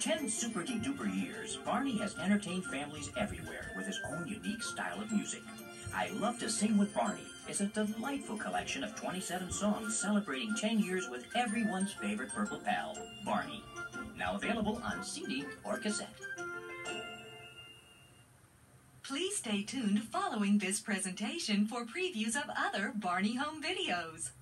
10 super-duper years, Barney has entertained families everywhere with his own unique style of music. I Love to Sing with Barney is a delightful collection of 27 songs celebrating 10 years with everyone's favorite purple pal, Barney. Now available on CD or cassette. Please stay tuned following this presentation for previews of other Barney home videos.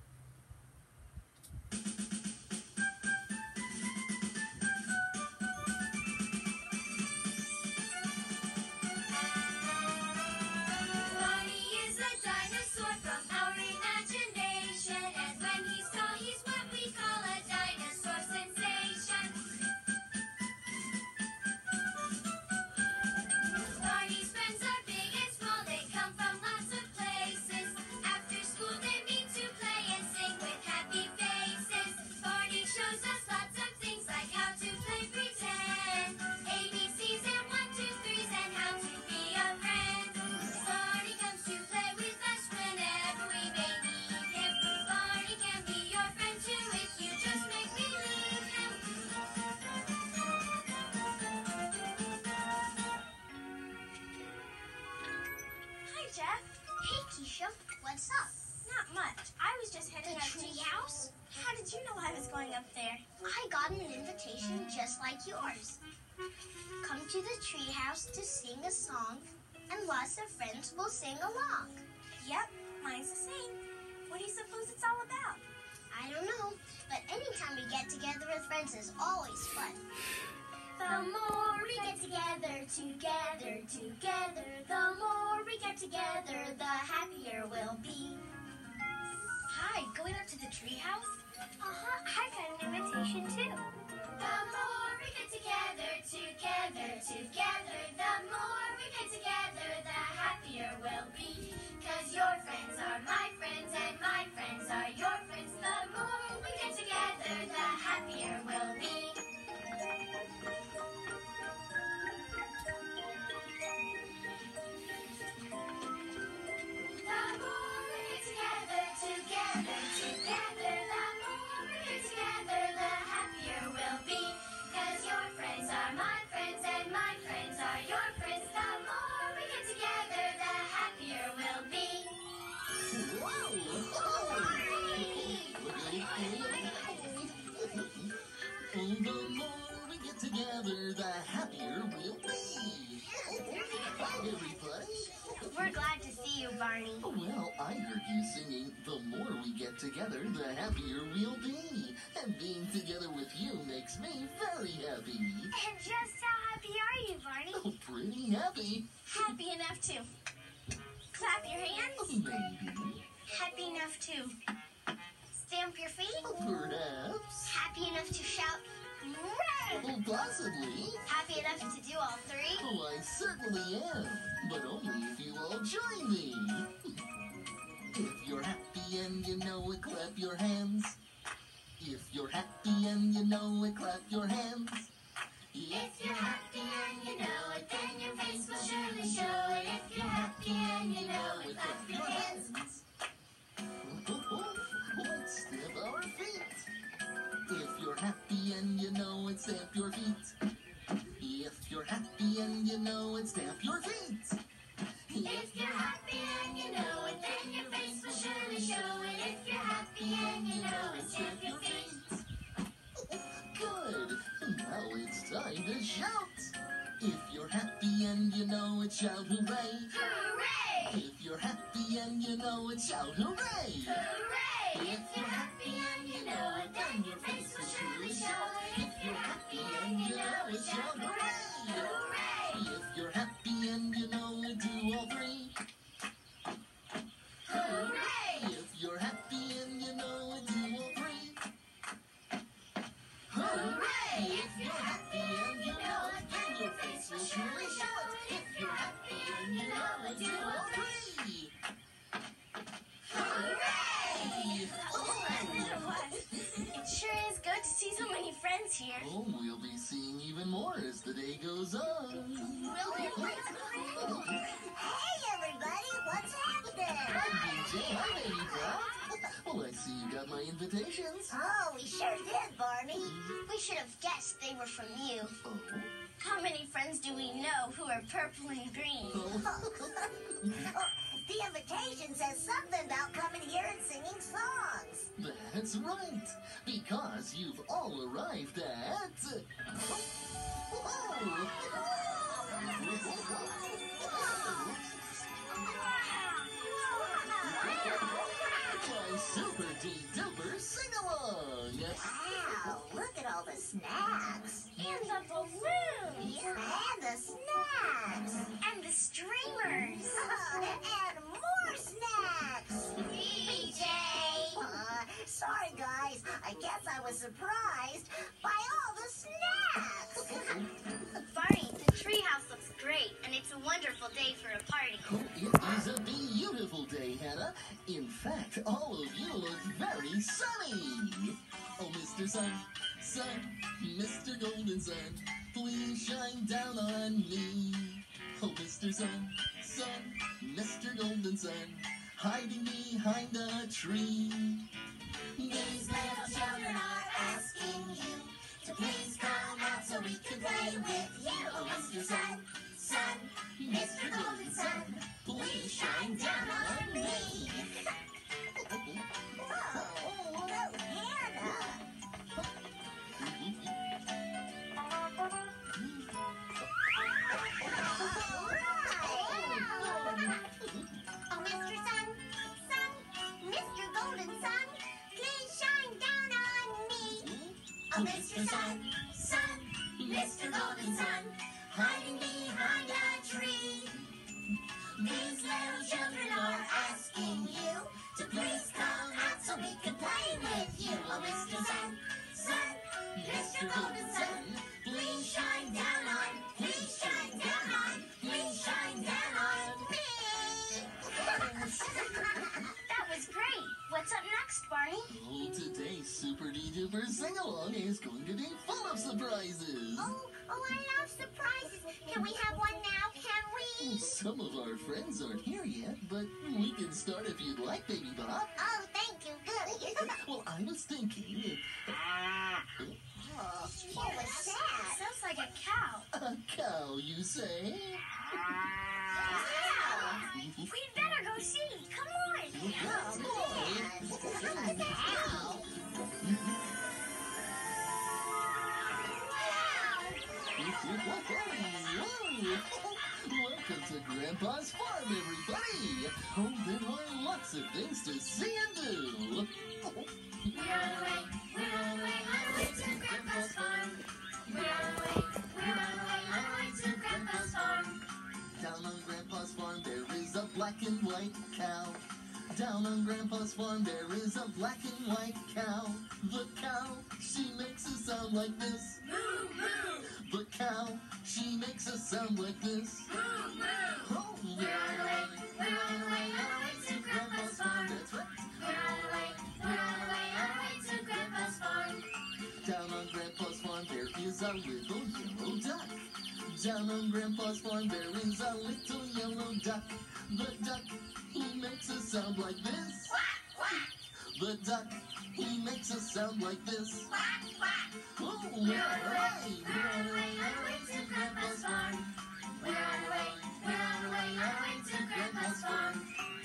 What's up? Not much. I was just headed up to the treehouse. How did you know I was going up there? I got an invitation just like yours. Come to the treehouse to sing a song, and lots of friends will sing along. Yep, mine's the same. What do you suppose it's all about? I don't know, but anytime we get together with friends is always fun. The more we get together, the more we get together, the happier we'll be. Hi, going up to the treehouse? I got an invitation too. The more we get together, the more we get together, the happier we'll be. 'Cause your friends are my friends and my friends are your friends. The more we get together, the happier we'll be. The more we get together, the happier we'll be. Hi, everybody. We're glad to see you, Barney. Well, I heard you singing, the more we get together, the happier we'll be. And being together with you makes me very happy. And just how happy are you, Barney? Oh, pretty happy. Happy enough to clap your hands? Maybe. Happy enough to stamp your feet? Perhaps. Happy enough to shout, "Hooray!" Oh, possibly. Happy enough to do all three? Oh, I certainly am. But only if you all join me. If you're happy and you know it, clap your hands. If you're happy and you know it, clap your hands. If you're happy and you know it, then your face will surely show it. If you're happy and you know it, clap your hands. Let's stamp our feet. If you're happy and you know it, stamp your feet. If you're happy and you know it, stamp your feet. If you're happy and you know it, then your face will surely show it. If you're happy and you know it, stamp your feet. Good. Now it's time to shout. If you're happy and you know it, shout hooray. Hooray! If you're happy and you know it, shout hooray. Hooray! If you're happy and you know it, then your face will surely show it. If you're happy and you know it, shout hooray! Hooray! If you're happy and you know it, do all three. Hooray! If you're happy and you know it, do all three. Hooray! If you're happy and you know it, then your face will surely show it. If you're happy and you know it, do all three. Hooray! It sure is good to see so many friends here. Oh, we'll be seeing even more as the day goes on. Really? Hey, everybody! What's happening? Hi, DJ. Hi, Baby Brock. Well, I see you got my invitations. Oh, we sure did, Barney. We should have guessed they were from you. Oh? How many friends do we know who are purple and green? The invitation says something about coming here and singing songs. That's right, because you've all arrived at... My Super D-Duper Sing-Along! Wow, look at all the snacks. And the balloons. Yeah, and the snacks. And the streamers. And more snacks. BJ! Sorry, guys. I guess I was surprised by all the snacks. Barney, the treehouse looks great, and it's a wonderful day for a party. It is a beautiful day, Hannah. In fact, all of you look very sunny. Oh, Mr. Sun, Mr. Golden Sun, please shine down on me. Oh, Mr. Sun, Mr. Golden Sun, hiding behind a tree. These little children are asking you to please come out so we can play with you. Oh, Mr. Sun, Mr. Golden Sun, please shine down on me. Oh, no, Hannah. Oh, Mr. Sun, Mr. Golden Sun, please shine down on me. Oh, Mr. Sun, Mr. Golden Sun, hiding behind a tree. These little children are asking you to please come out so we can play with you. Oh, Mr. Sun, Mr. Golden Sun, please shine down on, please shine down on, please shine down on me. That was great. What's up next, Barney? Oh, today's Super D-Duper Sing-Along is going to be full of surprises. Oh, I love surprises. Can we have one now? Can we? Some of our friends aren't here yet, but we can start if you'd like, Baby Bop. Oh, thank you. Good. Well, I was thinking... Oh, what was that? Sounds like a cow. A cow, you say? Wow. We'd better go see. Come on. Oh, man. Cow. Welcome to Grandpa's farm, everybody! Oh, there are lots of things to see and do! We're on the way to Grandpa's farm. We're on the way to Grandpa's farm. Down on Grandpa's farm there is a black and white cow. Down on Grandpa's farm there is a black and white cow. The cow, she makes a sound like this. Moo, moo. The cow, she makes a sound like this. Moo, moo. Oh, We're on the way to Grandpa's farm. That's right. We're on the way to Grandpa's farm. Down on Grandpa's farm there is a little yellow duck. Down on Grandpa's farm there is a little yellow duck. The duck, he makes a sound like this. Quack, quack. The duck, he makes a sound like this. Quack, quack. Oh, We're on the way to Grandpa's farm. We're on the way to Grandpa's farm.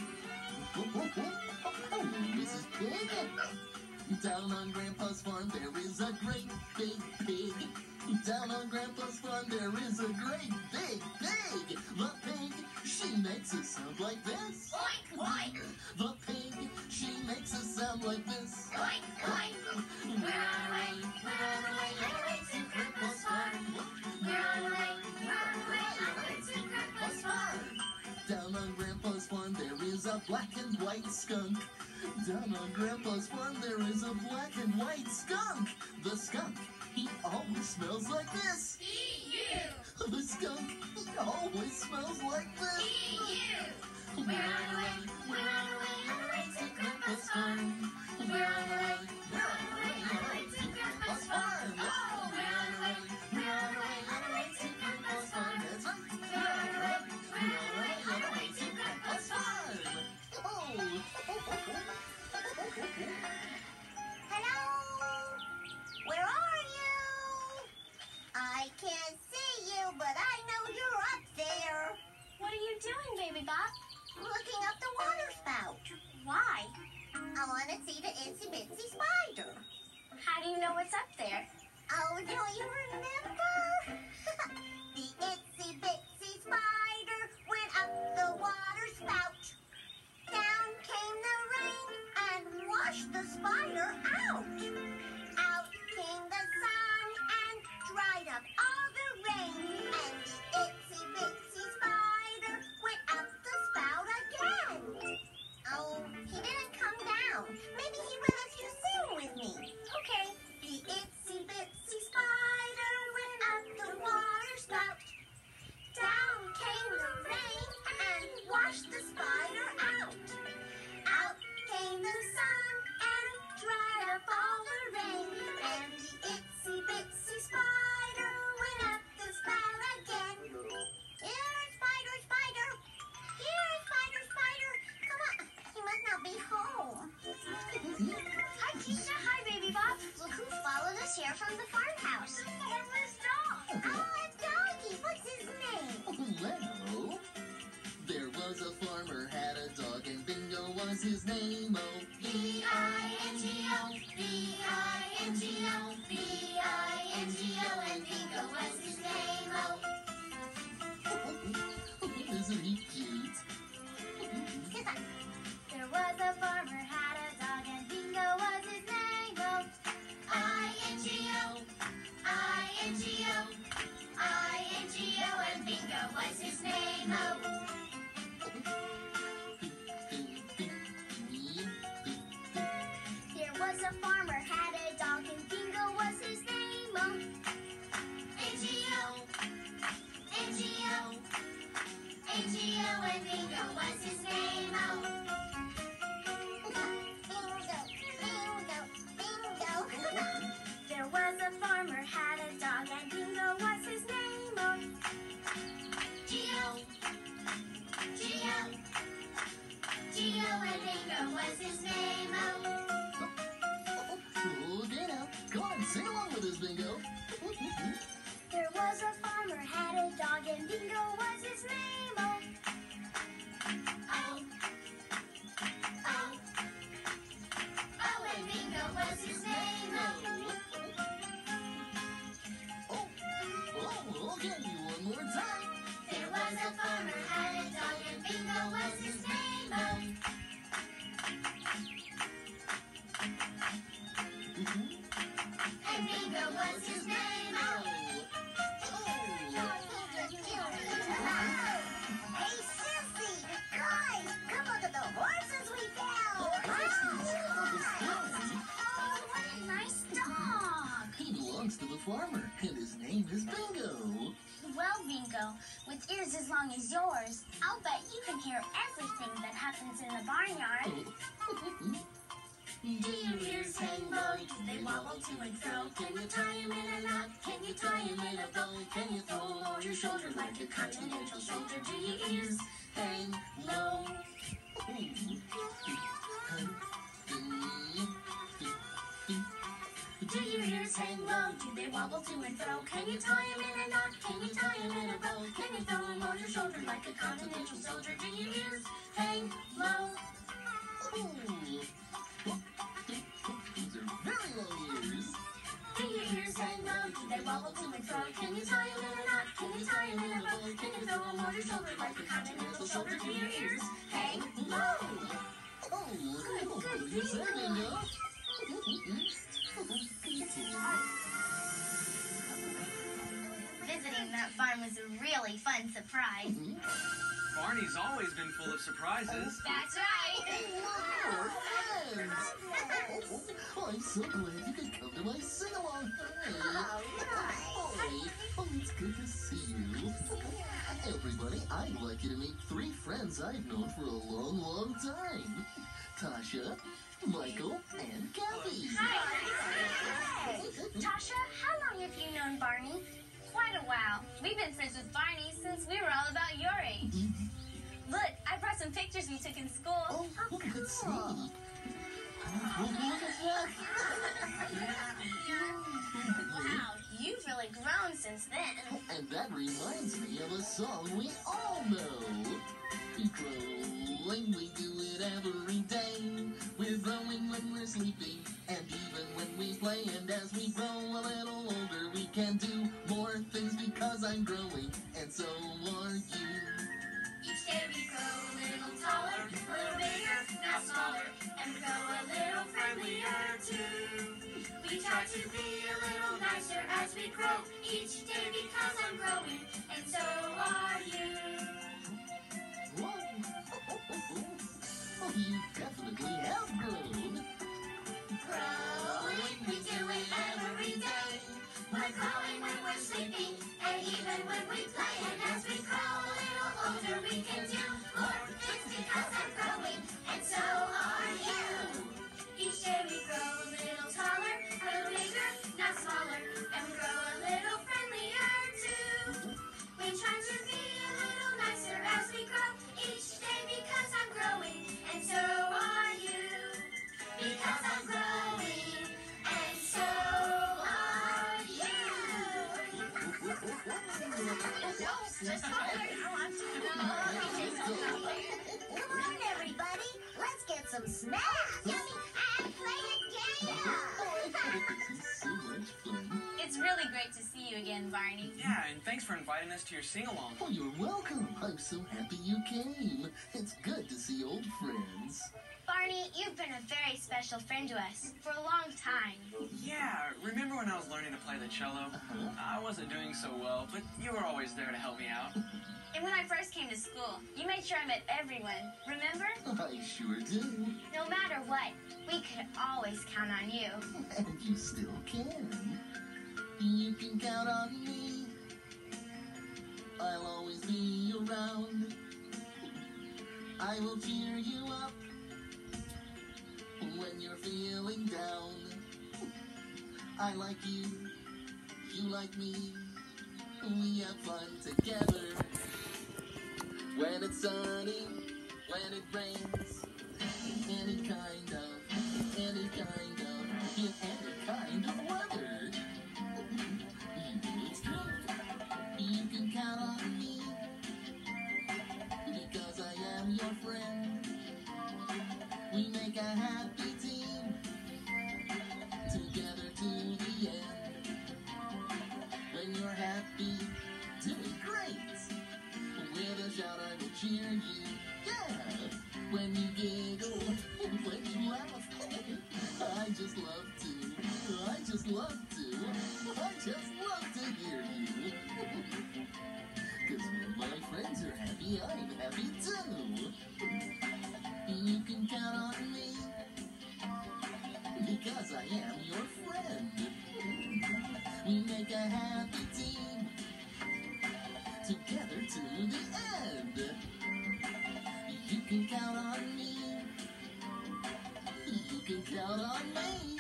Oh, Mrs. Pig. Down on Grandpa's farm there is a great big pig. Down on Grandpa's farm there is a great big pig. The pig, she makes a sound like this. Oink, oink. The pig, she makes a sound like this. Oink, oink. We're on the way to Grandpa's farm. We're on the way to Grandpa's farm. Down on Grandpa's farm there is a black and white skunk. Down on Grandpa's farm there is a black and white skunk. The skunk, he always smells like this. E-U. The skunk, he always smells like this. E-U. We're on the way to Grandpa's farm. We're on the way to Grandpa's farm. Oh, we're on the way to Grandpa's farm. That's right. We're on the way to Grandpa's farm. Oh. want to see the itsy bitsy spider. How do you know what's up there? Oh, don't you remember? The itsy bitsy spider went up the water spout. Down came the rain and washed the spider out. Out came the sun and dried up all the rain. And the itsy bitsy spider went up the spout again. Oh, he didn't come down. Maybe he went a few soon with me. Okay. The itsy bitsy spider went up the water spout. Down came the rain and washed the spider out. Out came the sun and dried up all the rain. And the itsy bitsy spider went up the spout again. Here, spider, spider. Here, spider, spider. Come on. He must not be home. Hi, Keisha. Hi, Baby Bob. Look who followed us here from the farmhouse. Farmer's dog. Oh, a doggy. What's his name? Well, there was a farmer had a dog and Bingo was his name. Oh, B-I-N-G-O, B-I-N-G-O, B-I-N-G-O, and Bingo was his name. Oh. isn't he cute? There was a farmer had a dog and Bingo was his name. Oh, I-N-G-O, I-N-G-O, I-N-G-O, and Bingo was his name. Oh. There was a farmer had a dog and Bingo was his name. Oh, N-G-O, N-G-O, N-G-O, and Bingo was his name. Oh. There was a farmer had a dog and Bingo was his name. Oh, G-O, G-O, G-O, and Bingo was his name. Oh. Okay now, come on, sing along with us, Bingo. There was a farmer had a dog and Bingo was his name. Oh, oh, oh, oh, and Bingo was his name. Oh. Okay, one more time. There was a farmer had a dog and Bingo was his name. Oh. And Bingo was his name. Oh. Hey, Sissy! Guys, come look at the horses we found! Oh, what a nice dog! He belongs to the farmer, and his name is Bingo. Well, Bingo, with ears as long as yours, I'll bet you can hear everything that happens in the barnyard. Do your ears hang low? Do they wobble to and fro? Can you tie him in a knot? Can you tie him in a bow? Can you throw him over your shoulder like a continental soldier? Do your ears hang low? Do your ears hang low? Do they wobble to and fro? Can you tie him in a knot? Can you tie him in a bow? Can you throw him over your shoulder like a continental soldier? Do your ears hang low? These are very long ears. Do your ears hang low? Do they wobble to and fro? Can you tie him in a knot? Can you tie him in a bow? Can you throw him over your shoulder like a continental soldier? Do your ears hang low? Good you say, Bingo. Visiting that farm was a really fun surprise. Barney's always been full of surprises. That's right. More friends. Oh, I'm so glad you could come to my sing-along. Hey, it's good to see you. Everybody, I'd like you to meet 3 friends I've known for a long, long time. Tasha, Michael, and Kathy. Hi. Tasha, how long have you known Barney? Quite a while. We've been friends with Barney since we were all about your age. Look, I brought some pictures we took in school. Oh, let's see. cool. Look at that. Wow, You've really grown since then. And that reminds me of a song we all know. Growing, we do it every day. We're growing when we're sleeping, and even when we play. And as we grow a little older, we can do more things because I'm growing, and so are you. Each day we grow a little taller, a little bigger, now smaller, and we grow a little friendlier too. We try to be a little nicer as we grow each day because I'm growing, and so are you. Whoa. Oh, you definitely have grown. Growing, we do it every day. We're growing when we're sleeping, and even when we play. And as we grow a little older, we can do more things because I'm growing, and so are you. Each day we grow a little taller, a little bigger, not smaller, and we grow a little friendlier too. We try to be a little nicer as we grow each day because I'm growing, and so are you. Because I'm growing, and so are you. Come on, everybody. Let's get some snacks. Yummy, and play a game. This is so much fun. It's really great to see you again, Barney. Yeah, and thanks for inviting us to your sing-along. Oh, you're welcome. I'm so happy you came. It's good to see old friends. Barney, you've been a very special friend to us for a long time. Yeah, remember when I was learning to play the cello? I wasn't doing so well, but you were always there to help me out. And when I first came to school, you made sure I met everyone. Remember? I sure do. No matter what, we could always count on you. And you still can. You can count on me. I'll always be around. I will cheer you up when you're feeling down. I like you, you like me. We have fun together. When it's sunny, when it rains, any kind of weather. You know it's true. You can count on me because I am your friend. We make a happy team together to the end. When you're happy, doing great. With a shout I will cheer you. Yeah. When you giggle, when you laugh, I just love to hear you. 'Cause when my friends are happy, I'm happy too. You can count on me because I am your friend. We make a happy team together to the end. You can count on me. You can count on me.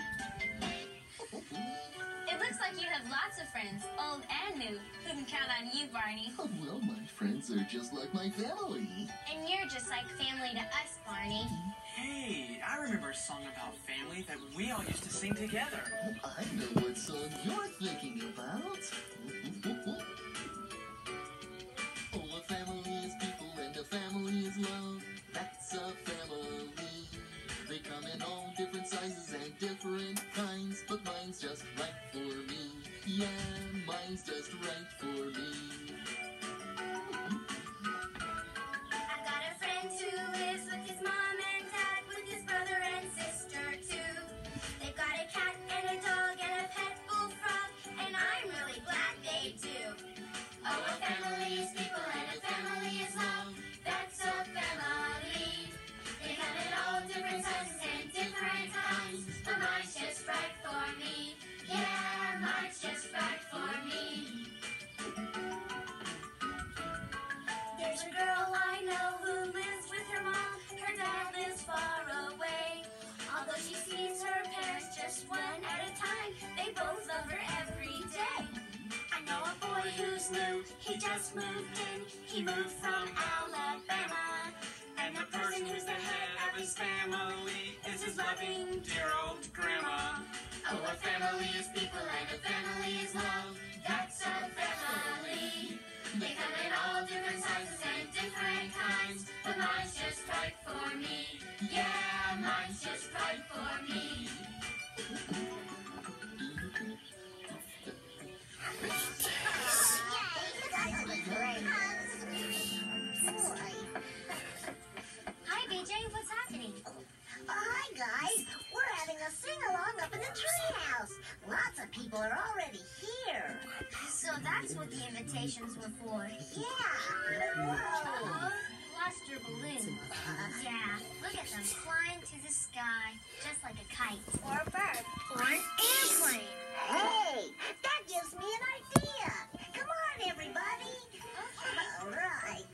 It looks like you have lots of friends, old and new, who can count on you, Barney. Oh, well, my friends are just like my family. And you're just like family to us, Barney. Hey, I remember a song about family that we all used to sing together. I know what song you're thinking about. Oh, a family is people and a family is love. That's a family. They come in all different sizes and different kinds, but mine's just right for me. Yeah, mine's just right for me. I've got a friend who lives with his mom and dad, with his brother and sister too. They've got a cat and a dog and a pet bullfrog, and I'm really glad they do. Oh, a family is people and a family is love. That's a family. They come in all different sizes and different kinds, but mine's just right for me. Yeah, mine's just right for me. There's a girl I know who lives with her mom. Her dad lives far away. Although she sees her parents just one at a time, they both love her every day. I know a boy who's new. He just moved in. He moved from Alabama. And the person who's the head of his family is his loving, dear old grandma. Oh, a family is people and a family is love. That's a family. They come in all different sizes and different kinds. But mine's just right for me. Yeah, mine's just right for me. Hi, BJ. What's happening? Hi, guys. We're having a sing-along up in the treehouse. Lots of people are already here. So that's what the invitations were for. Yeah. Whoa. Lost your balloon. Yeah. Look at them flying to the sky, just like a kite. Or a bird. Or an airplane. Hey, that gives me an idea. Come on, everybody. All right.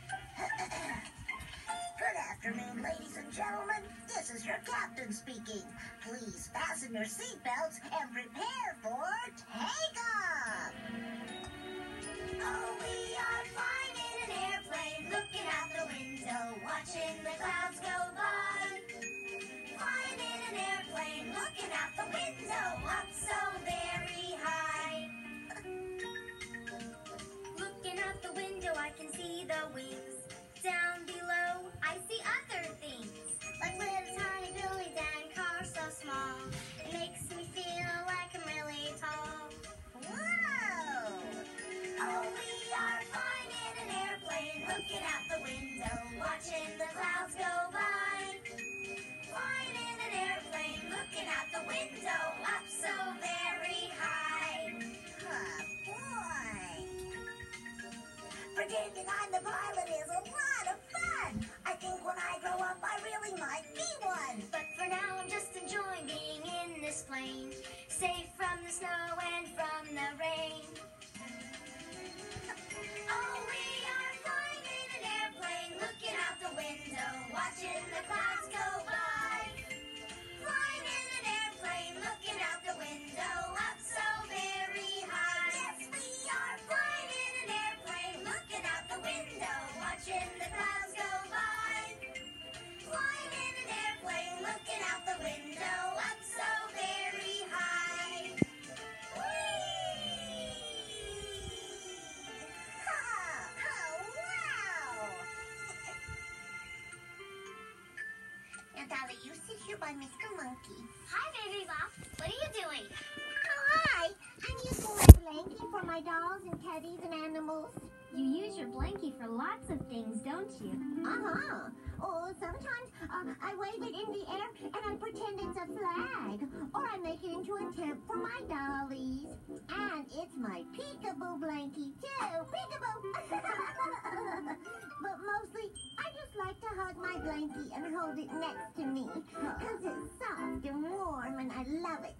Good afternoon, ladies and gentlemen. This is your captain speaking. Please fasten your seatbelts and prepare for takeoff. Oh, we are flying in an airplane, looking out the window, watching the clouds go by. Flying in an airplane, looking out the window, up so very high. Looking out the window, I can see the wings. Down below, I see other things, like little tiny buildings and cars so small. It makes me feel like I'm really tall. Whoa! Oh, we are flying in an airplane, looking out the window, watching the clouds go by. Flying in an airplane, looking out the window, up so very high. Oh, boy! Pretending I'm the pilot is a lot of fun. I think when I grow up, I really might be one. But for now, I'm just enjoying being in this plane, safe from the snow and from the rain. Oh, we are flying in an airplane, looking out the window, watching the clouds go by. Flying in an airplane, looking out the window, up so very high. Yes, we are flying in an airplane, looking out the window, watching the clouds go by. Flying in an airplane, looking out the window, up so very high. Whee! Oh, wow! Now, Dolly, you sit here by Mr. Monkey. Hi, Baby Bop. What are you doing? Oh, hi. I'm using my blankie for my dolls and teddies and animals. You use your blankie for lots of things, don't you? Uh-huh. Oh, sometimes I wave it in the air and I pretend it's a flag. Or I make it into a tent for my dollies. And it's my peekaboo blankie, too. Peekaboo! But mostly, I just like to hug my blankie and hold it next to me. Because it's soft and warm and I love it.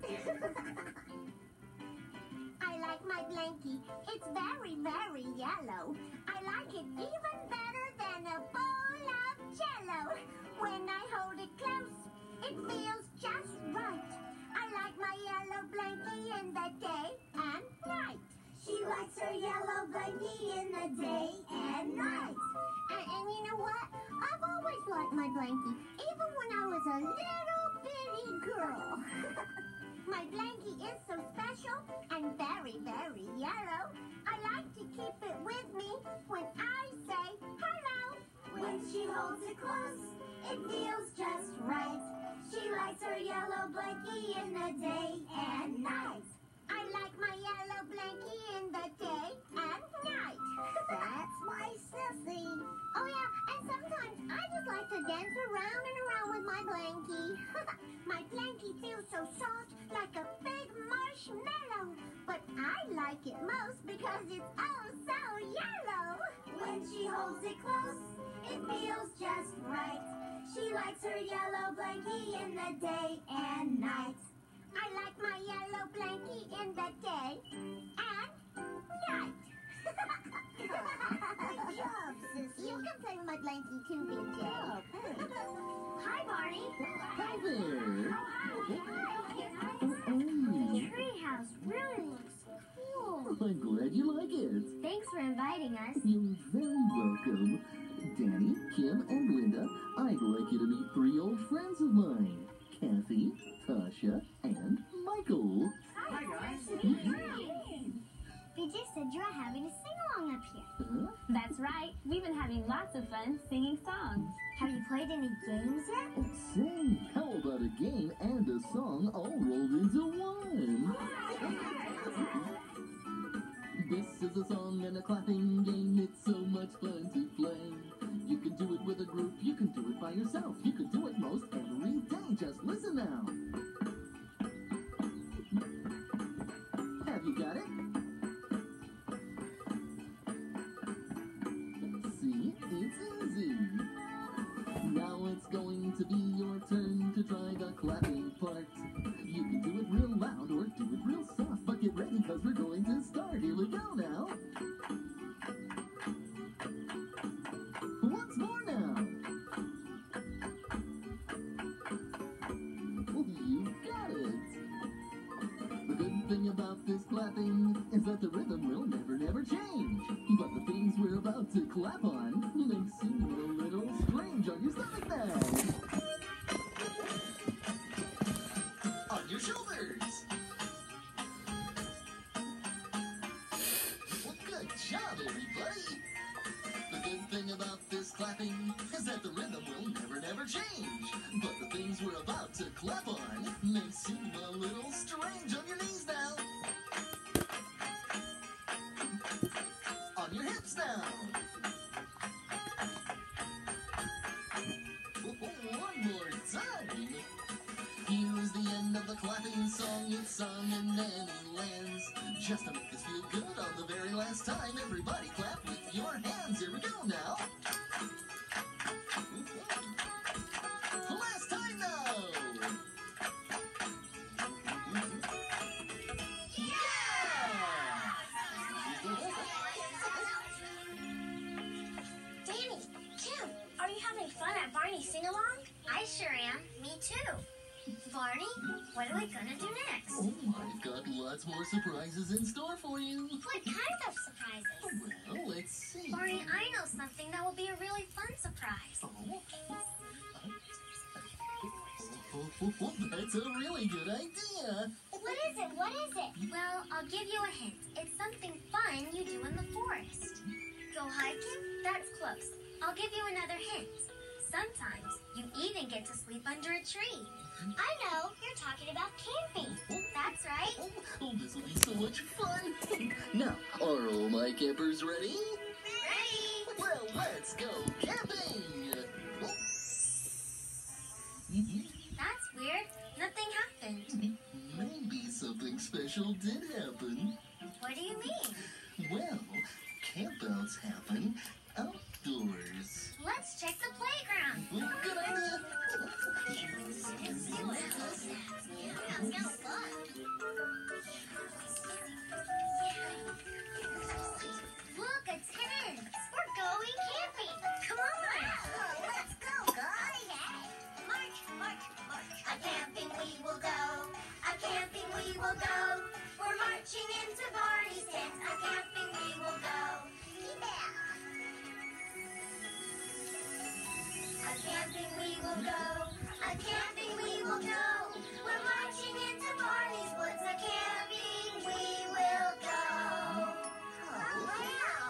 I like my blankie. It's very, very yellow. I like it even better than a bowl of Jell-O. When I hold it close, it feels just right. I like my yellow blankie in the day and night. She likes her yellow blankie in the day and night. And you know what? I've always liked my blankie, even when I was a little bitty girl. My blankie is so special and very, very yellow. I like to keep it with me when I say hello. When she holds it close, it feels just right. She likes her yellow blankie in the day and night. I like my yellow blankie in the day and night. That's my sissy. Oh yeah, and sometimes I just like to dance around and around with my blankie. My blankie feels so soft, like a big marshmallow. But I like it most because it's oh so yellow. When she holds it close, it feels just right. She likes her yellow blankie in the day and night. I like my yellow blankie in the day and night. Good job, Sissy. You can play with my blankie too, Big J. Hi, Barney. Hi there. The treehouse really looks cool. I'm glad you like it. Thanks for inviting us. You're very welcome. Danny, Kim, and Linda, I'd like you to meet 3 old friends of mine. Kathy, Tasha, and Michael. up here. Huh? That's right. We've been having lots of fun singing songs. Have you played any games yet? Oh, say, how about a game and a song all rolled into one? This is a song and a clapping game. It's so much fun to play. You can do it with a group. You can do it by yourself. You can do it most every day. Just listen now. Have you got it? See, it's easy. Now it's going to be your turn to try the clapping part. You can do it real loud or do it real soft, but get ready because we're going to start. Here we go now. Once more now. You got it. The good thing about this clapping is that the rhythm will never change. But the things we're about to clap on may seem a little strange on your stomach now. On your shoulders. Well, good job, everybody. The good thing about this clapping is that the rhythm will never change. But the things we're about to clap on may seem a little strange on your knees now. On your hips now. One more time. Here's the end of the clapping song. It's sung in many lands. Just to make us feel good on the very last time, everybody clap with your hands. Here we go now. Last time now. Danny, Kim, are you having fun at Barney's sing-along? I sure am. Me too. Barney, what are we gonna do next? Oh, I've got lots more surprises in store for you. What kind of surprises? Well, let's see. Barney, I know something that will be a really fun surprise. Oh, that's a really good idea. What is it? What is it? Well, I'll give you a hint. It's something fun you do in the forest. Go hiking? That's close. I'll give you another hint. Sometimes you even get to sleep under a tree. I know. You're talking about camping. That's right. Oh, this will be so much fun. Now, are all my campers ready? Ready? Well, let's go camping. That's weird. Nothing happened. Maybe something special did happen. What do you mean? Well, campouts happen outdoors. Let's check the playground. Good idea. Look, a tent. We're going camping. Come on. Let's go, guys. March, march, march. A camping we will go. A camping we will go. We're marching into Barney's tent. A camping we will go. A camping we will go. A camping we will go. We're marching into Barney's woods. A camping we will go. Oh, wow.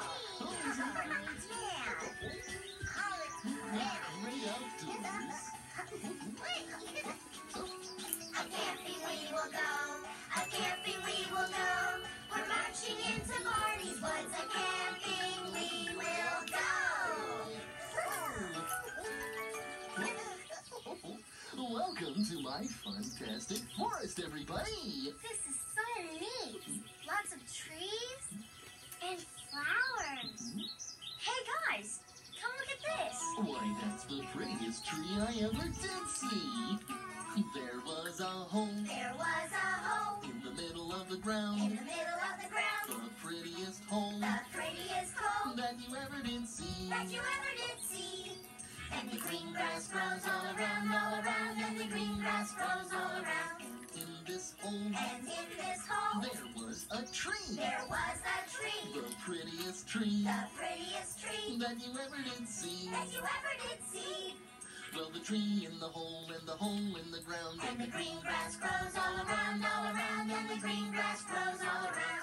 Great outdoors. A camping we will go. A camping we will go. We're marching into Barney's woods. A camping we will go. Welcome to my fantastic forest, everybody. This is so neat. Lots of trees and flowers. Hey guys, come look at this. Why, that's the prettiest tree I ever did see. There was a hole There was a hole in the middle of the in ground. the middle of the ground. The prettiest hole The prettiest hole that you ever did see. that you ever did see. And the green grass grows all around, and the green grass grows all around. In this hole, And in this hole, there was a tree. there was a tree. The prettiest tree The prettiest tree that you ever did see. that you ever did see. Well, the tree in the hole in the ground. And the green grass grows all around, and the green grass grows all around. And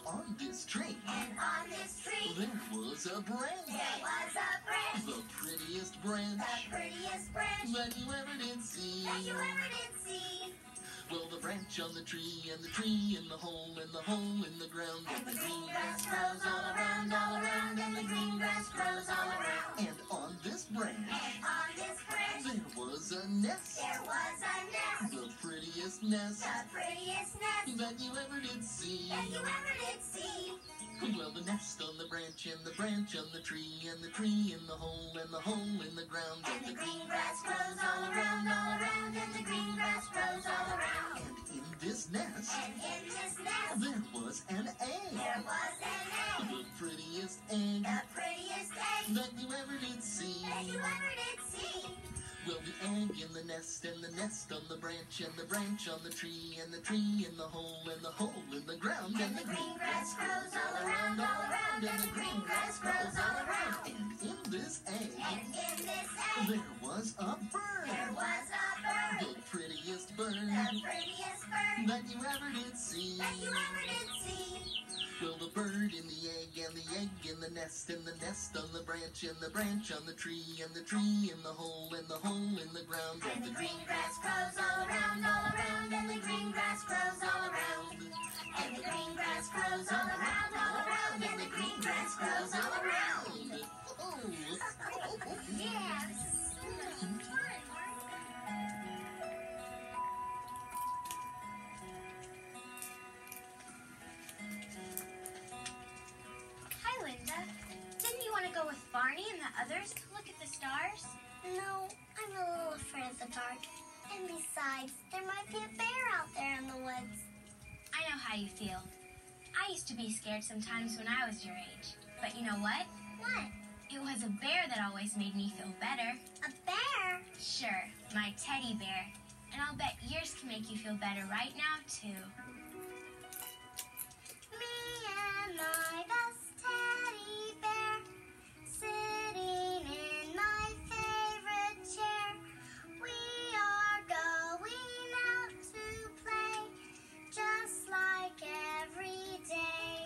on this tree, And on this tree, there was a branch. there was a branch. The prettiest branch The prettiest branch that you ever did see. that you ever did see. Well, the branch on the tree, and the tree in the hole, and the hole in the ground, And the green grass grows all around, and the green grass grows all around. and on this branch, And on this branch, there was a nest. there was a nest. The prettiest nest The prettiest nest that you ever did see. that you ever did see. Well, the nest on the branch, and the branch on the tree, and the tree in the hole, and the hole in the ground, And the green grass grows all around, and the green grass grows all around. and in this nest, And in this nest, there was an egg. there was an egg. The prettiest egg The prettiest egg that you ever did see. that you ever did see. Well, the egg in the nest, and the nest on the branch, and the branch on the tree, and the tree in the hole, and the hole in the ground, And the green grass grows all around, and the green grass grows all around. And in this egg, And in this egg, there was a bird. there was a bird. The prettiest bird The prettiest bird that you ever did see. that you ever did see. Well, the bird in the egg, and the egg in the nest, and the nest on the branch, and the branch on the tree, and the tree in the hole, and the hole in the ground, And the green grass grows all around, and the green grass grows all around. And the green grass grows all around, and the green grass grows all around. Oh. Yeah, this is so much fun. Hi, Linda. Didn't you want to go with Barney and the others to look at the stars? No, I'm a little afraid of the dark. And besides, there might be a bear out there in the woods. I know how you feel. I used to be scared sometimes when I was your age. But you know what? What? It was a bear that always made me feel better. A bear? Sure, my teddy bear. And I'll bet yours can make you feel better right now, too. Me and my best teddy bear, sitting in my favorite chair. We are going out to play, just like every day.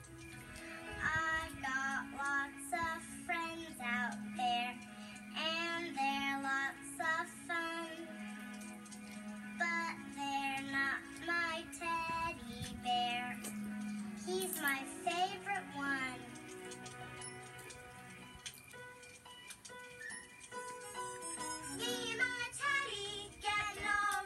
I've got lots of friends out there, and they're lots of fun. But they're not my teddy bear. He's my favorite one. Me and my teddy getting all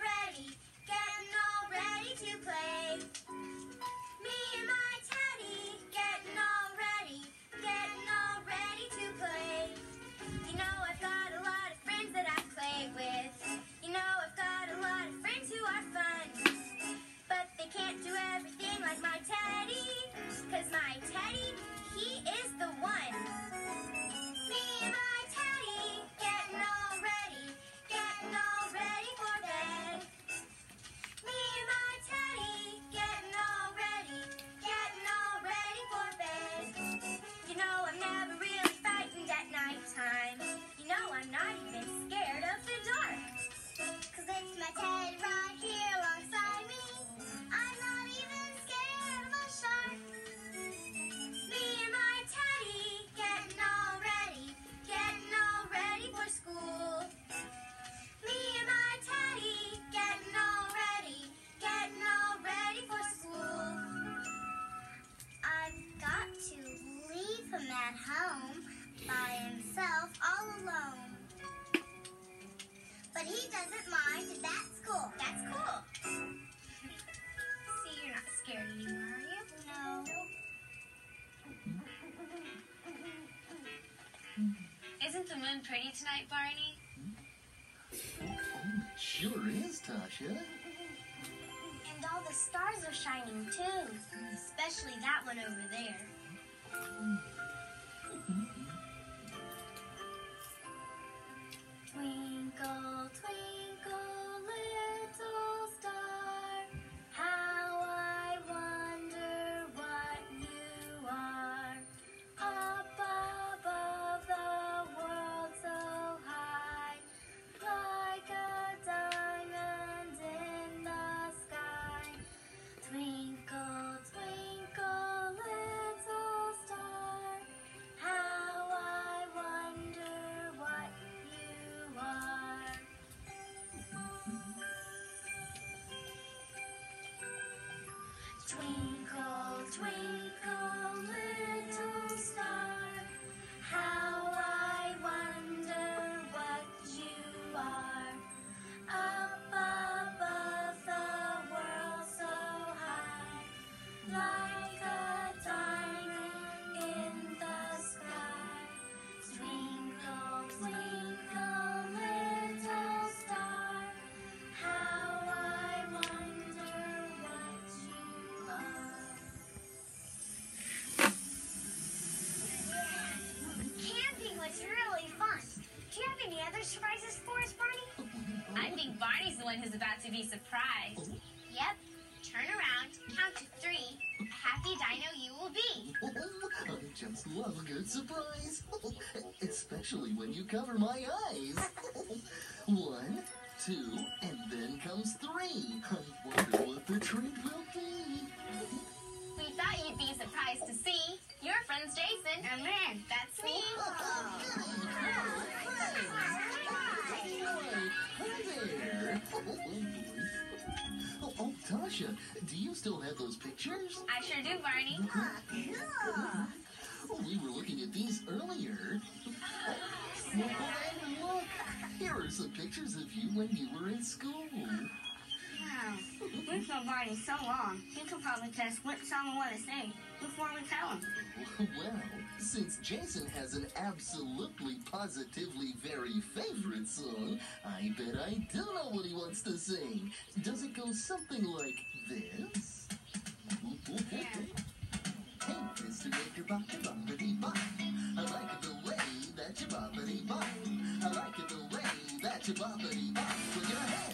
ready to play. Me and my teddy getting all ready to play. You know I've got a lot of friends that I play with. You know I've got a lot of friends who are fun. But they can't do everything like my teddy. 'Cause my teddy, he is the one. Me and my teddy getting all ready for bed. Me and my teddy getting all ready for bed. You know I'm never really frightened at nighttime. You know I'm not even scared of the dark. 'Cause it's my teddy right here alongside me. I'm not even scared of a shark. Me and my teddy getting all ready for school. Me and my teddy getting all ready for school. I've got to leave him at home by himself all alone. But he doesn't mind. That's cool. That's cool. See, you're not scared anymore, are you? No. Isn't the moon pretty tonight, Barney? It sure is, Tasha. And all the stars are shining too. Especially that one over there. Twinkle, twinkle, little star, how I wonder what you are. Up above the world so high, like a diamond in the sky. Twinkle, twinkle, one who's about to be surprised. Yep. Turn around, count to 3. A happy dino you will be. I just love a good surprise. Especially when you cover my eyes. 1, 2, and then comes 3. I wonder what the treat will be. We thought you'd be surprised to see. Your friend's Jason. And then, that's me. Oh, Tasha, do you still have those pictures? I sure do, Barney. We were looking at these earlier. Well, and look, here are some pictures of you when you were in school. Wow. We've known Barney so long, he could probably guess which song we want to sing before we tell him. Well, since Jason has an absolutely, positively very favorite song, I bet I do know what he wants to sing. Does it go something like this? Yeah. Hey, Mr. Maker, boppity bop. I like it the way that you boppity bop. I like it the way that you boppity bop with your hands.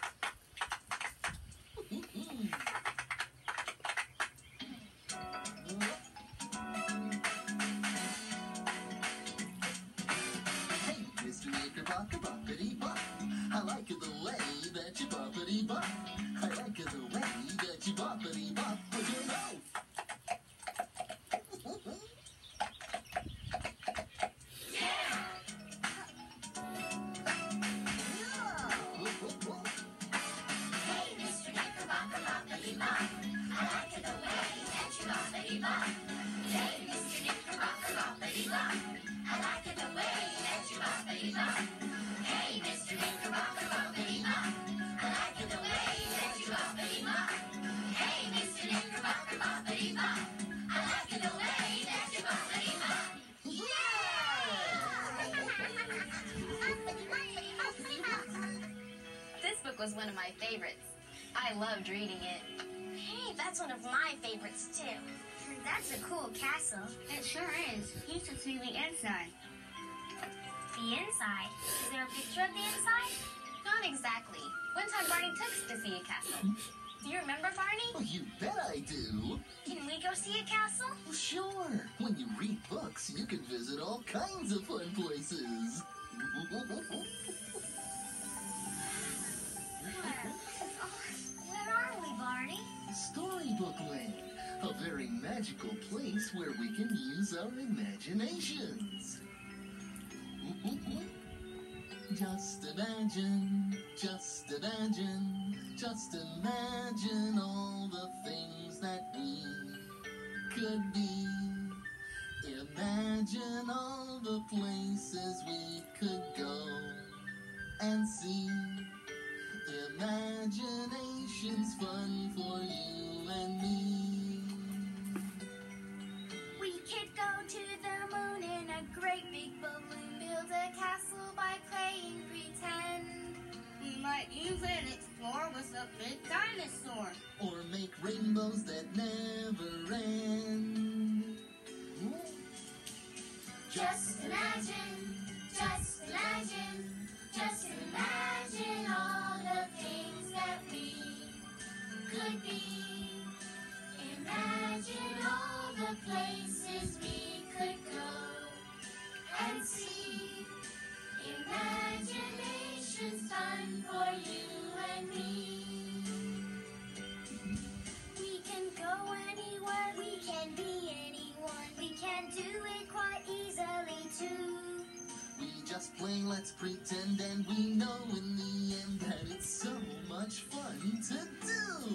Hey, Mr. Maker, boppity bop. I like it the way that you boppity bop. I like it the way that you boppity bop with your mouth. This book was one of my favorites. I loved reading it. Hey, that's one of my favorites, too. That's a cool castle. It sure is. You should see the inside. The inside? Is there a picture of the inside? Not exactly. One time Barney took us to see a castle. Do you remember, Barney? Oh, you bet I do. Can we go see a castle? Sure. When you read books, you can visit all kinds of fun places. Where are we, Barney? Storybook Land. A very magical place where we can use our imaginations. Just imagine, just imagine, just imagine all the things that we could be. Imagine all the places we could go and see. Imagination's fun for you and me. We could go to the moon in a great big balloon, build a castle by playing pretend. We might even explore with a big dinosaur. Or make rainbows that never end. Just imagine, just imagine, just imagine all the things that we could be. Imagine all the places we could go and see. Imagination's fun for you and me. We can go anywhere, we can be anyone, we can do it quite easily too. We just play, let's pretend, and we know in the end that it's so much fun to do.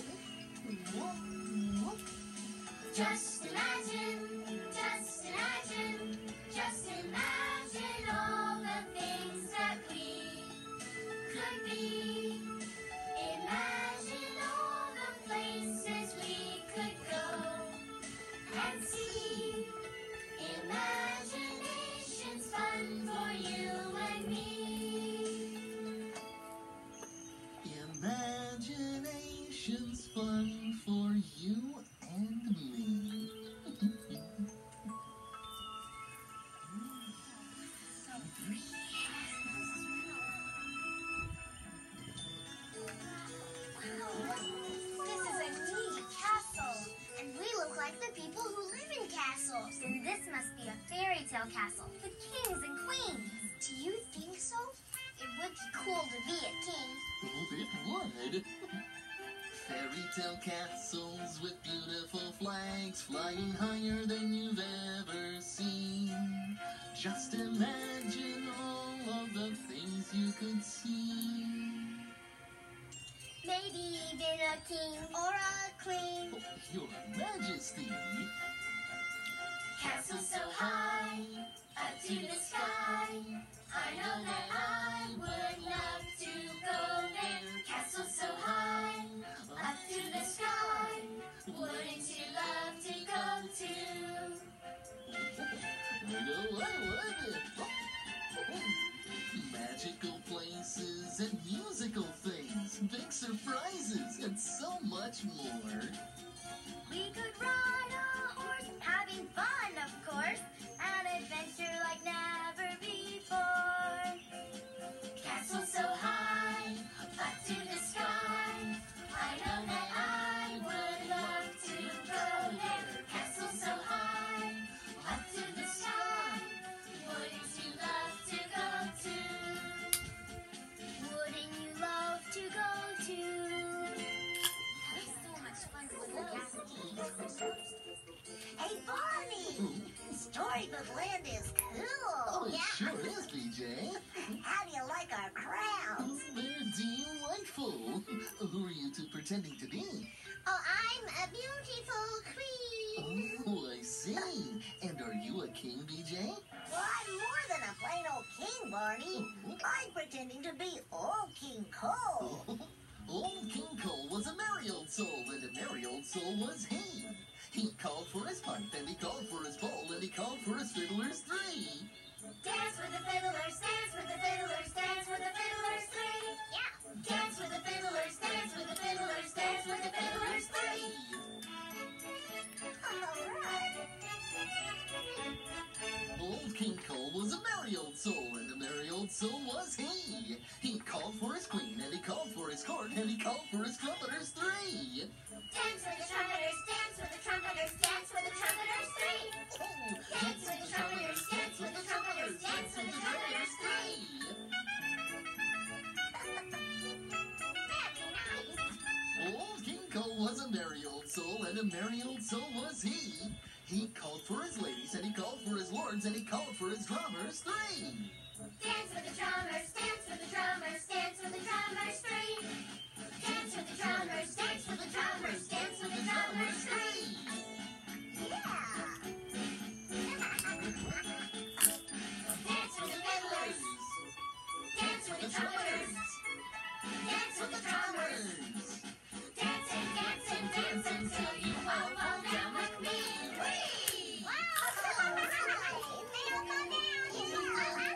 Just imagine, just imagine, just imagine all the things that we could be. Imagine all the places we could go and see. Imagination's fun for you and me. Imagination's fun for you and me. would. Fairy tale castles with beautiful flags flying higher than you've ever seen. Just imagine all of the things you could see. Maybe even a king or a queen. Oh, Your Majesty. Castle so high, up to the sky. I know that I would love to go there. Castle so high, up to the sky. Wouldn't you love to go to? I know I would. Magical places and musical things, big surprises, and so much more. We could ride a horse, having fun, of course. An adventure like never before. Castle so high, up to the sky. I know that I would love to go there. Castle so high, up to the sky. Wouldn't you love to go to? Wouldn't you love to go to? That was so much fun with the castle. Hey, Barney! Storybook Land is cool. Oh, it sure is, BJ. How do you like our crowns? They're delightful. Who are you two pretending to be? Oh, I'm a beautiful queen. Oh, I see. And are you a king, BJ? Well, I'm more than a plain old king, Barney. I'm pretending to be old King Cole. Old King Cole was a merry old soul, and a merry old soul was he. He called for his pipe, and he called for his bowl, and he called for his fiddlers three. Dance with the fiddlers, dance with the fiddlers, dance with the fiddlers three. Yeah. Dance with the fiddlers, dance with the fiddlers, dance with the fiddlers three. All right. Old King Cole was a merry old soul, and a merry old soul was he. He called for his queen, and he called for his court, and he called for his trumpeters three. Dance with the trumpeters, dance with the trumpeters, dance with the trumpeters three. Dance with the trumpeters, dance with the trumpeters, dance with the trumpeters three. Old King Cole was a merry old soul, and a merry old soul was he. He called for his ladies, and he called for his lords, and he called for his drummers three. Dance with the drummers, dance with the drummers, dance with the drummers three. Dance with the drummers, dance with the drummers, dance with the drummers three. Yeah. Dance with the fiddlers, dance with the trumpeters, dance with the drummers. Dancing, dancing, dancing till you all fall down with me. Whee! Wow! They all fall down.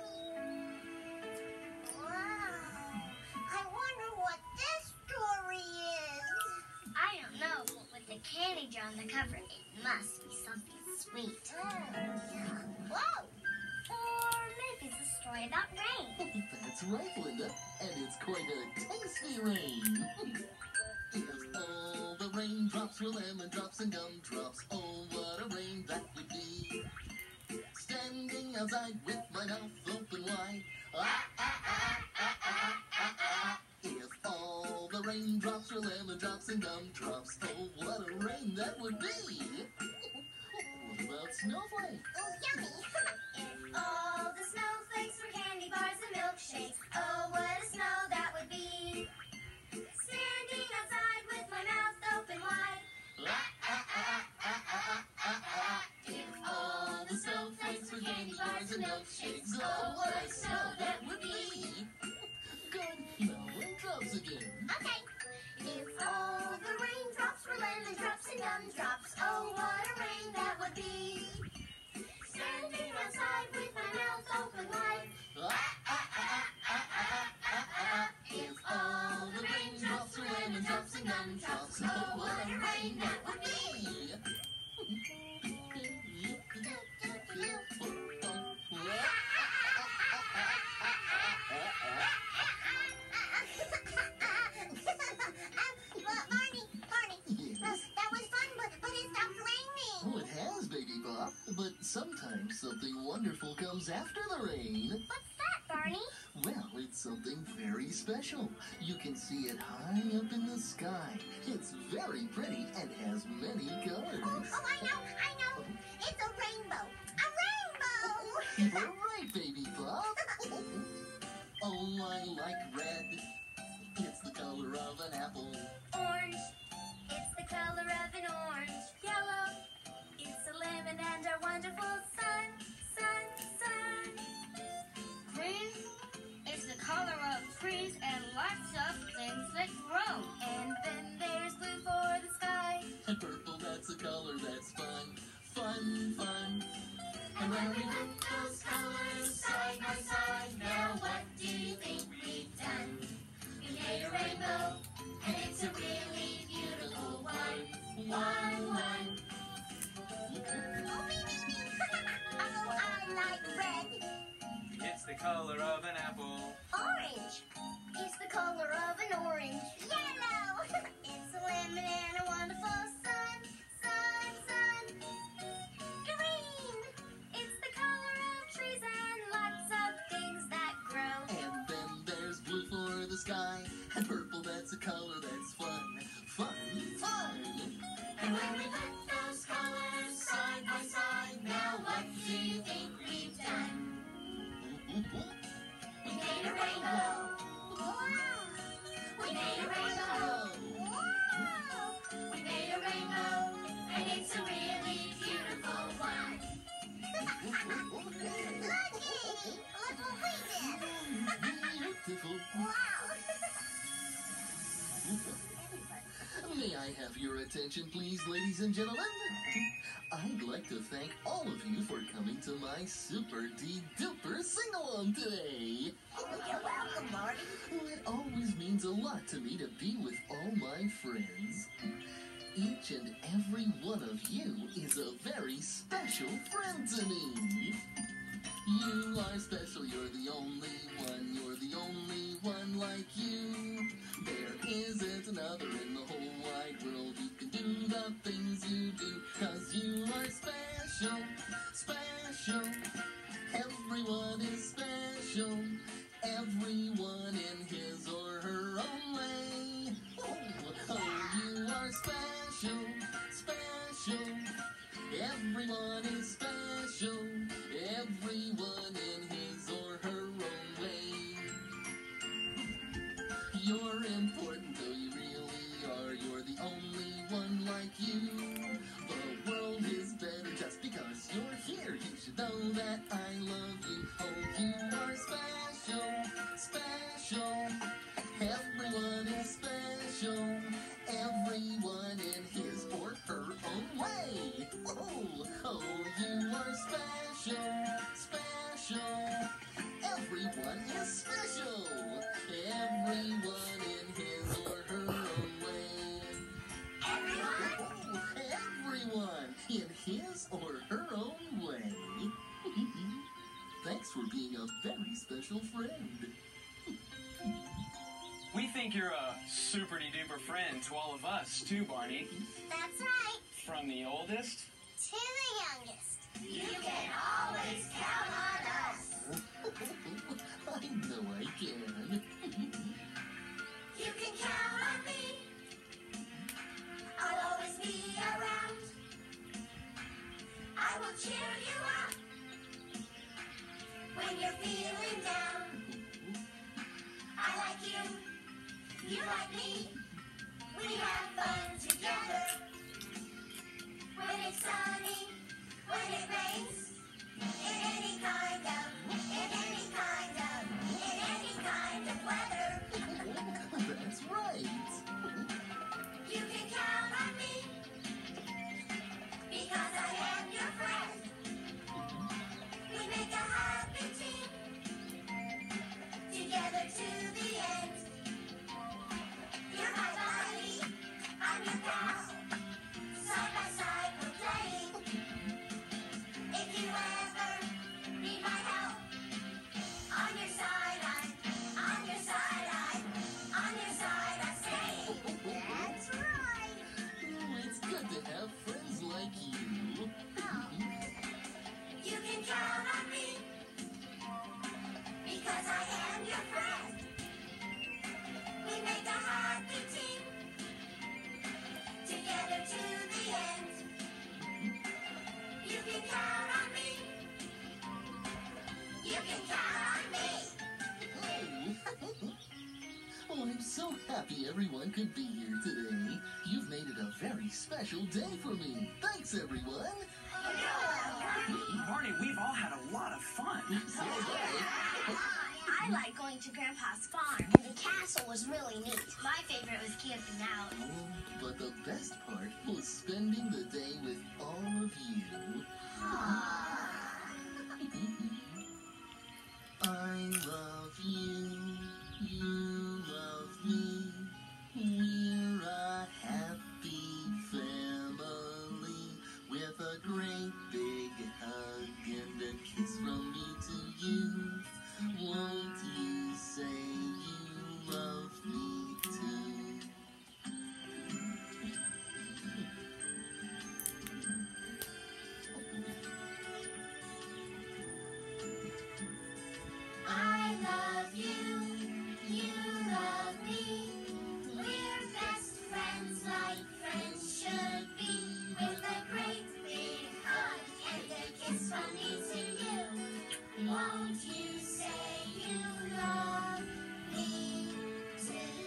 Wow. I wonder what this story is. I don't know, but with the candy jar on the cover, it must be something sweet. Whoa! Or maybe it's a story about rain. That's right, Linda, and it's quite a tasty rain. If all the raindrops were lemon drops and gumdrops, oh, what a rain that would be. Standing outside with my mouth open wide. If all the raindrops were lemon drops and gumdrops, oh, what a rain that would be. What about snowflake? Oh, yummy! If all the snowflakes were candy bars and milkshakes, oh, what a snow that would be. Standing outside with my mouth open wide. If all the snowflakes were candy bars and milkshakes, oh, what a snow that would be. Good. Now raindrops again. Okay. If all the raindrops were lemon drops and gumdrops, oh, what a rain that would be. Standing outside with my mouth open wide. If all the raindrops were lemon drops and gumdrops, oh, what a rain that would be. Barney, that was fun, but it stopped raining. Oh, it has, Baby Bop. But sometimes something wonderful comes after the rain. What's that, Barney? Well, it's something very special. You can see see it high up in the sky. It's very pretty and has many colors. Oh, I know. It's a rainbow. A rainbow! You're right, baby Bob. Oh, I like red. It's the color of an apple. Orange, it's the color of an orange. Yellow, it's a lemon and our wonderful sun. Green is the color of trees and lots of things that grow. And then there's blue for the sky. And purple, that's a color that's fun. Fun. And when we put those colors side by side, now what do you think we've done? We made a rainbow, and it's a really beautiful one. One. Oh, me. Oh, I like red. It's the color of an apple. Orange is the color of an orange. Yellow! It's a lemon and a wonderful sun. Green, it's the color of trees and lots of things that grow. And then there's blue for the sky. And purple, that's a color that's fun. Fun. And when we put those colors side by side, now what do you think we've done? We made a rainbow. We made a rainbow. We made a rainbow, and it's a really beautiful one. Lucky! Look what we did! Beautiful. Wow! May I have your attention, please, ladies and gentlemen? I'd like to thank all of you for coming to my super-duper sing-along today. You're welcome, Barney. It always means a lot to me to be with all my friends. Each and every one of you is a very special friend to me. You are special, you're the only one like you. There isn't another in the whole wide world who can do the things you do, 'cause you are special. Everyone is special, everyone in his or her own way. Oh, you are special. Everyone is special, everyone in his or her own way. You're important, though you really are. You're the only one like you. The world is better just because you're here. You should know that I love you. Oh, you are special. Everyone is special. Everyone in his or her own way. Oh, you are special. Everyone is special. Everyone in his or her own way. Everyone in his or her own way. Thanks for being a very special friend. We think you're a super-duper friend to all of us, too, Barney. That's right. From the oldest To the youngest. You can always count on us. I know I can. You can count on me. I'll always be around. I will cheer you up when you're feeling down. I like you. You like me. We have fun together. When it's sunny, when it rains, in any kind of weather. That's right. You can count on me, because I am your friend. We make a happy team, together to the end. You're my buddy, I'm your pal. Side by side we're playing. If you ever need my help, on your side I'm I'm so happy everyone could be here today. You've made it a very special day for me. Thanks, everyone. Barney, we've all had a lot of fun. I like going to Grandpa's farm. The castle was really neat. My favorite was camping out. Oh, but the best part was spending the day with all of you. I love you. You love me. We're a happy family with a great big hug and a kiss from me to you. Won't you say you love me too? I love you, you love me. We're best friends like friends should be. With a great big hug and a kiss from me to you. Won't you say you love me too?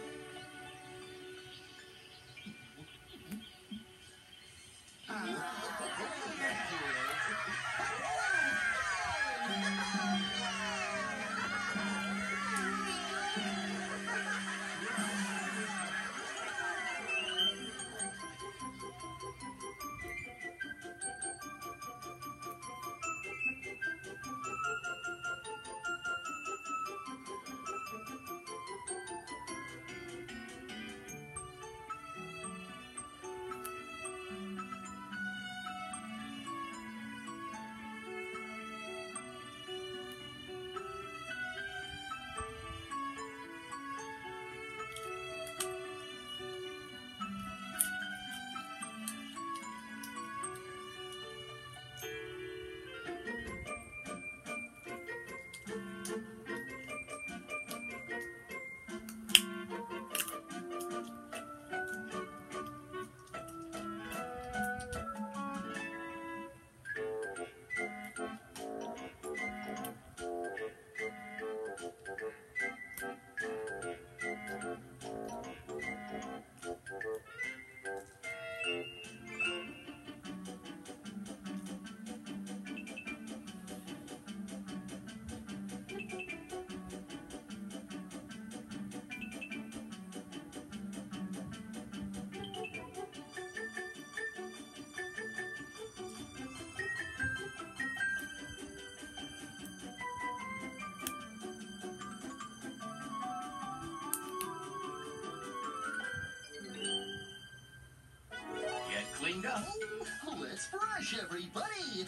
Cleaned up. Let's brush, everybody.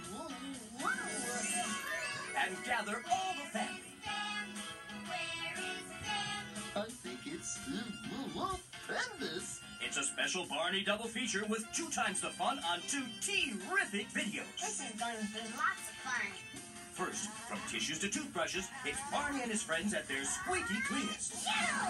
And gather all the family. Where is Sam? I think it's Bendis. It's a special Barney double feature with 2 times the fun on 2 terrific videos. This is going to be lots of fun. First, from tissues to toothbrushes, it's Barney and his friends at their squeaky cleanest.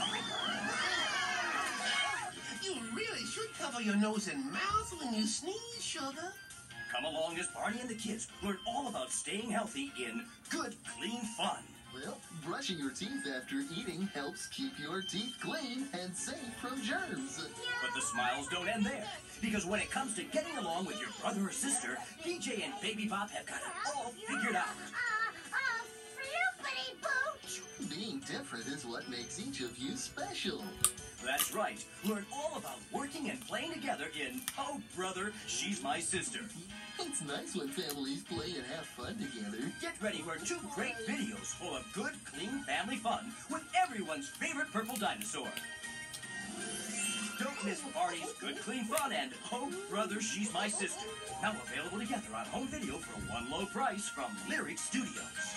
You really should cover your nose and mouth when you sneeze, sugar. Come along as Barney and the kids learn all about staying healthy in Good Clean Fun. Well, brushing your teeth after eating helps keep your teeth clean and safe from germs. But the smiles don't end there, because when it comes to getting along with your brother or sister, DJ and Baby Bop have got it all figured out. Flippity boot. Being different is what makes each of you special. That's right. Learn all about working and playing together in Oh Brother, She's My Sister. It's nice when families play and have fun together. Get ready for 2 great videos full of good, clean family fun with everyone's favorite purple dinosaur. Don't miss Barney's Good Clean Fun and Oh Brother, She's My Sister. Now available together on home video for one low price from Lyric Studios.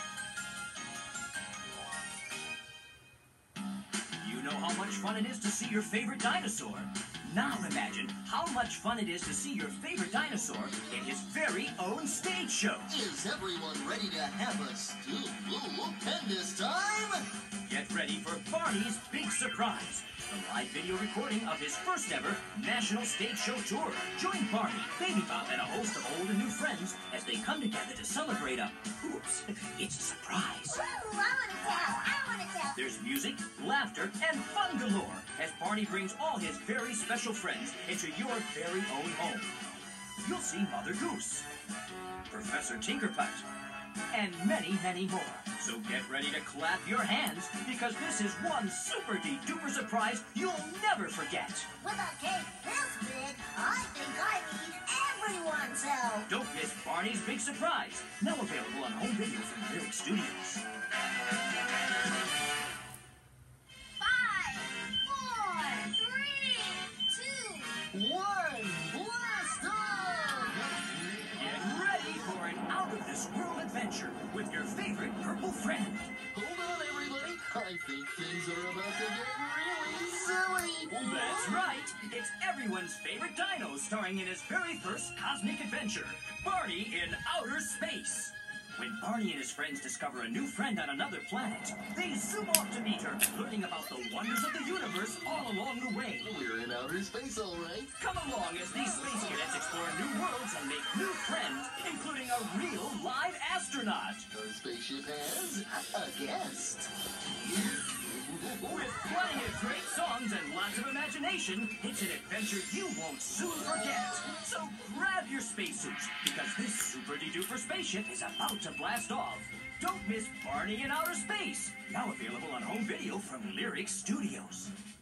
You know how much fun it is to see your favorite dinosaur. Now imagine how much fun it is to see your favorite dinosaur in his very own stage show. Is everyone ready to have a stupendous time? Get ready for Barney's big surprise. the live video recording of his first ever national stage show tour. Join Barney, Baby Bop, and a host of old and new friends as they come together to celebrate a... Oops, it's a surprise. Ooh, I want to tell. There's music, laughter, and fun galore as Barney brings all his very special friends into your very own home. You'll see Mother Goose, Professor Tinkerbutt, and many, many more. So get ready to clap your hands, because this is one super-de-duper surprise you'll never forget. With a cake this big, I think I need everyone's help. Don't miss Barney's big surprise, now available on home video from Lyric Studios. 5, 4, 3, 2. One, blast off! Get ready for an out-of-this-world adventure with your favorite purple friend. Hold on, everybody. I think things are about to get really silly. That's right. It's everyone's favorite dino starring in his very first cosmic adventure, Barney in Outer Space. When Barney and his friends discover a new friend on another planet, they zoom off to meet her, learning about the wonders of the universe all along the way. We're in outer space, all right. Come along as these space cadets explore new worlds and make new friends, including a real live astronaut. Our spaceship has a guest. With plenty of great songs and lots of imagination, it's an adventure you won't soon forget. So grab your spacesuits, because this super-de-duper spaceship is about to blast off. Don't miss Barney in Outer Space, now available on home video from Lyric Studios.